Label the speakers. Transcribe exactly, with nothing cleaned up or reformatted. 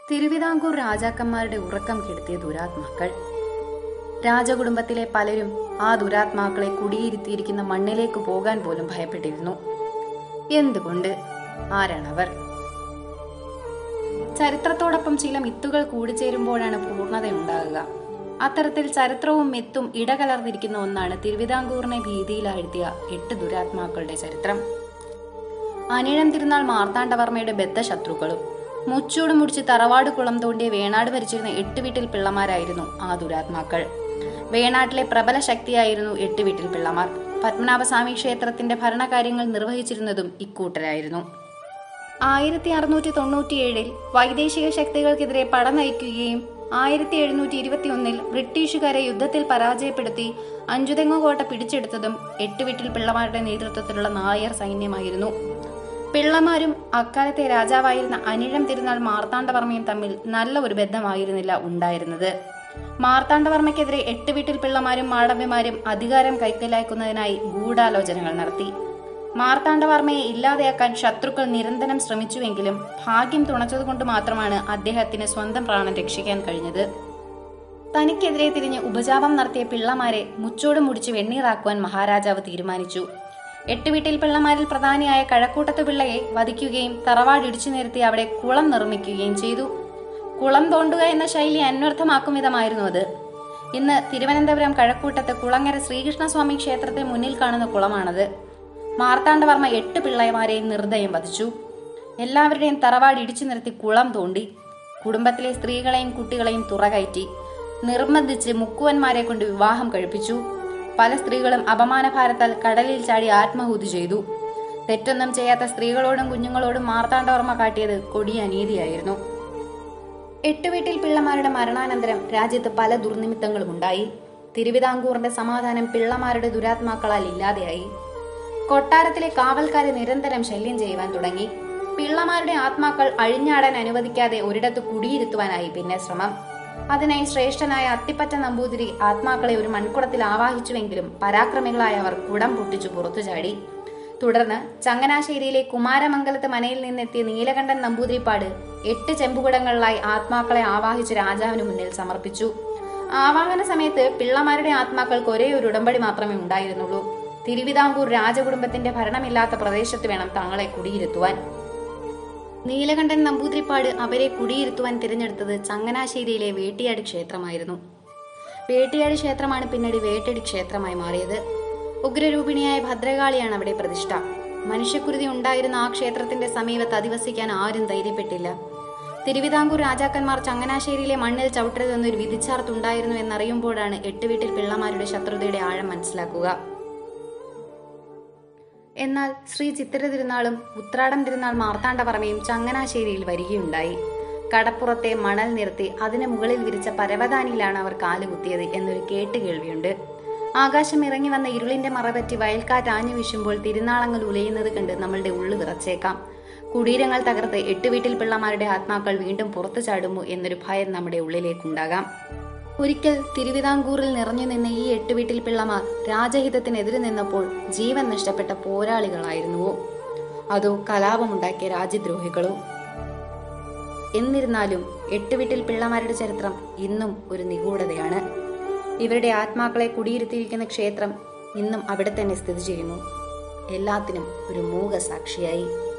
Speaker 1: തിരുവിതാംകൂർ രാജാക്കന്മാരുടെ ഉറക്കം കെടുത്തിയ ദുരാത്മാക്കൾ. രാജകുടുംബത്തിലെ പലരും ആ ദുരാത്മാക്കളെ കുടിയിരുത്തിയിരിക്കുന്ന മണ്ണിലേക്ക് പോകാൻ പോലും ഭയപ്പെട്ടിരുന്നു. എന്തുകൊണ്ട്? ആരാണവർ? ചരിത്രത്തോടൊപ്പം ചില മിത്തുകൾ കൂടിച്ചേരുമ്പോഴാണ് പൂർണ്ണതയുണ്ടാകുക. അത്തരത്തിൽ ചരിത്രവും മിത്തും ഇടകലർന്നിരിക്കുന്ന ഒന്നാണ് തിരുവിതാംകൂറിനെ ഭീതിയിലാഴ്ത്തിയ എട്ട് ദുരാത്മാക്കളുടെ ചരിത്രം. അനിഴം തിരുനാൾ മാർത്താണ്ഡവർമ്മയുടെ ബദ്ധശത്രുക്കളും മുച്ചൂട് മുടിച്ച് തറവാട് കുളം തോണ്ടിയ വേണാട് ഭരിച്ചിരുന്ന എട്ട് വീട്ടിൽ പിള്ളമാരായിരുന്നു ആ ദുരാത്മാക്കൾ. വേണാട്ടിലെ പ്രബല ശക്തിയായിരുന്നു എട്ട് വീട്ടിൽ പിള്ളമാർ. പത്മനാഭസ്വാമി ക്ഷേത്രത്തിന്റെ ഭരണകാര്യങ്ങൾ നിർവഹിച്ചിരുന്നതും ഇക്കൂട്ടരായിരുന്നു. ആയിരത്തി അറുന്നൂറ്റി തൊണ്ണൂറ്റിയേഴിൽ വൈദേശിക ശക്തികൾക്കെതിരെ പട നയിക്കുകയും ആയിരത്തി എഴുന്നൂറ്റി ഇരുപത്തി ഒന്നിൽ ബ്രിട്ടീഷുകാരെ യുദ്ധത്തിൽ പരാജയപ്പെടുത്തി അഞ്ചുതെങ്ങുകോട്ട പിടിച്ചെടുത്തതും എട്ട് വീട്ടിൽ പിള്ളമാരുടെ നേതൃത്വത്തിലുള്ള നായർ സൈന്യമായിരുന്നു. പിള്ളമാരും അക്കാലത്തെ രാജാവായിരുന്ന അനിഴം തിരുനാൾ മാർത്താണ്ഡവർമ്മയും തമ്മിൽ നല്ല ഒരു ബന്ധമായിരുന്നില്ല ഉണ്ടായിരുന്നത്. മാർത്താണ്ഡവർമ്മയ്ക്കെതിരെ എട്ട് വീട്ടിൽ പിള്ളമാരും മാടമ്പിമാരും അധികാരം കൈക്കലാക്കുന്നതിനായി ഗൂഢാലോചനകൾ നടത്തി. മാർത്താണ്ഡവർമ്മയെ ഇല്ലാതെയാക്കാൻ ശത്രുക്കൾ നിരന്തരം ശ്രമിച്ചുവെങ്കിലും ഭാഗ്യം തുണച്ചതുകൊണ്ട് മാത്രമാണ് അദ്ദേഹത്തിന് സ്വന്തം പ്രാണൻ രക്ഷിക്കാൻ കഴിഞ്ഞത്. തനിക്കെതിരെ തിരിഞ്ഞ് ഉപജാപം നടത്തിയ പിള്ളമാരെ മുച്ചോട് മുടിച്ച് വെണ്ണീറാക്കുവാൻ മഹാരാജാവ് തീരുമാനിച്ചു. എട്ട് വീട്ടിൽ പിള്ളമാരിൽ പ്രധാനിയായ കഴക്കൂട്ടത്ത് പിള്ളയെ വധിക്കുകയും തറവാട് ഇടിച്ചു നിരത്തി അവിടെ കുളം നിർമ്മിക്കുകയും ചെയ്തു. കുളം തോണ്ടുക എന്ന ശൈലി അന്വർത്ഥമാക്കും വിധമായിരുന്നു അത്. ഇന്ന് തിരുവനന്തപുരം കഴക്കൂട്ടത്ത് കുളങ്ങര ശ്രീകൃഷ്ണസ്വാമി ക്ഷേത്രത്തിന് മുന്നിൽ കാണുന്ന കുളമാണത്. മാർത്താണ്ഡവർമ്മ എട്ട് പിള്ളമാരെയും നിർദ്ദയം വധിച്ചു. എല്ലാവരുടെയും തറവാട് ഇടിച്ചു നിരത്തി കുളം തോണ്ടി. കുടുംബത്തിലെ സ്ത്രീകളെയും കുട്ടികളെയും തുറകയറ്റി നിർബന്ധിച്ച് മുക്കുവന്മാരെ കൊണ്ട് വിവാഹം കഴിപ്പിച്ചു. പല സ്ത്രീകളും അപമാനഭാരത്താൽ കടലിൽ ചാടി ആത്മഹത്യ ചെയ്തു. തെറ്റൊന്നും ചെയ്യാത്ത സ്ത്രീകളോടും കുഞ്ഞുങ്ങളോടും മാർത്താണ്ഡവർമ്മ കാട്ടിയത് കൊടിയ അനീതിയായിരുന്നു. എട്ട് വീട്ടിൽ പിള്ളമാരുടെ മരണാനന്തരം രാജ്യത്ത് പല ദുർനിമിത്തങ്ങളും ഉണ്ടായി. തിരുവിതാംകൂറിന്റെ സമാധാനം പിള്ളമാരുടെ ദുരാത്മാക്കളാൽ ഇല്ലാതെയായി. കൊട്ടാരത്തിലെ കാവൽക്കാരെ നിരന്തരം ശല്യം ചെയ്യുവാൻ തുടങ്ങി. പിള്ളമാരുടെ ആത്മാക്കൾ അഴിഞ്ഞാടാൻ അനുവദിക്കാതെ ഒരിടത്ത് കുടിയിരുത്തുവാനായി പിന്നെ ശ്രമം. അതിനായി ശ്രേഷ്ഠനായ അത്തിപ്പറ്റ നമ്പൂതിരി ആത്മാക്കളെ ഒരു മൺകുടത്തിൽ ആവാഹിച്ചുവെങ്കിലും പരാക്രമികളായ അവർ കുടം പൊട്ടിച്ചു പുറത്തു ചാടി. തുടർന്ന് ചങ്ങനാശ്ശേരിയിലെ കുമാരമംഗലത്ത് മനയിൽ നിന്നെത്തിയ നീലകണ്ഠൻ നമ്പൂതിരിപ്പാട് എട്ട് ചെമ്പുകുടങ്ങളിലായി ആത്മാക്കളെ ആവാഹിച്ച് രാജാവിന് മുന്നിൽ സമർപ്പിച്ചു. ആവാഹന സമയത്ത് പിള്ളമാരുടെ ആത്മാക്കൾക്ക് ഒരേ ഒരു ഉടമ്പടി മാത്രമേ ഉണ്ടായിരുന്നുള്ളൂ. തിരുവിതാംകൂർ രാജകുടുംബത്തിന്റെ ഭരണമില്ലാത്ത പ്രദേശത്ത് വേണം തങ്ങളെ കുടിയിരുത്തുവാൻ. നീലകണ്ഠൻ നമ്പൂതിരിപ്പാട് അവരെ കുടിയിരുത്തുവാൻ തിരഞ്ഞെടുത്തത് ചങ്ങനാശ്ശേരിയിലെ വേട്ടിയാട് ക്ഷേത്രമായിരുന്നു. വേട്ടിയാട് ക്ഷേത്രമാണ് പിന്നീട് വേട്ടടി ക്ഷേത്രമായി മാറിയത്. ഉഗ്രരൂപിണിയായ ഭദ്രകാളിയാണ് അവിടെ പ്രതിഷ്ഠ. മനുഷ്യക്കുരുതി ഉണ്ടായിരുന്ന ആ ക്ഷേത്രത്തിന്റെ സമീപത്ത് അധിവസിക്കാൻ ആരും ധൈര്യപ്പെട്ടില്ല. തിരുവിതാംകൂർ രാജാക്കന്മാർ ചങ്ങനാശ്ശേരിയിലെ മണ്ണിൽ ചവിട്ടരുതെന്നൊരു വിധിച്ചാർത്തുണ്ടായിരുന്നു എന്നറിയുമ്പോഴാണ് എട്ട് വീട്ടിൽ പിള്ളമാരുടെ ശത്രുതയുടെ ആഴം മനസ്സിലാക്കുക. എന്നാൽ ശ്രീ ചിത്തിര തിരുനാളും ഉത്രാടം തിരുനാൾ മാർത്താണ്ഡവർമ്മയും ചങ്ങനാശ്ശേരിയിൽ വരികയുണ്ടായി. കടപ്പുറത്തെ മണൽ നിർത്തി അതിന് മുകളിൽ വിരിച്ച പരവതാനിയിലാണ് അവർ കാലുകുത്തിയത് എന്നൊരു കേട്ടുകേൾവിയുണ്ട്. ആകാശം ഇറങ്ങി വന്ന ഇരുളിന്റെ മറപറ്റി വയൽക്കാറ്റ് ആഞ്ഞു വീശുമ്പോൾ തിരുനാളങ്ങൾ ഉലയുന്നത് കണ്ട് നമ്മളുടെ ഉള്ളു വിറച്ചേക്കാം. കുടീരങ്ങൾ തകർത്ത് എട്ട് വീട്ടിൽ പിള്ളമാരുടെ ആത്മാക്കൾ വീണ്ടും പുറത്തു ചാടുമോ എന്നൊരു ഭയം നമ്മുടെ ഉള്ളിലേക്കുണ്ടാകാം. ഒരിക്കൽ തിരുവിതാംകൂറിൽ നിറഞ്ഞു നിന്ന ഈ എട്ട് വീട്ടിൽ പിള്ളമാർ രാജഹിതത്തിനെതിരെ നിന്നപ്പോൾ ജീവൻ നഷ്ടപ്പെട്ട പോരാളികളായിരുന്നുവോ അതോ കലാപമുണ്ടാക്കിയ രാജ്യദ്രോഹികളോ? എന്നിരുന്നാലും എട്ട് വീട്ടിൽ പിള്ളമാരുടെ ചരിത്രം ഇന്നും ഒരു നിഗൂഢതയാണ്. ഇവരുടെ ആത്മാക്കളെ കുടിയിരുത്തിയിരിക്കുന്ന ക്ഷേത്രം ഇന്നും അവിടെ തന്നെ സ്ഥിതി ചെയ്യുന്നു. എല്ലാത്തിനും ഒരു മൂകസാക്ഷിയായി.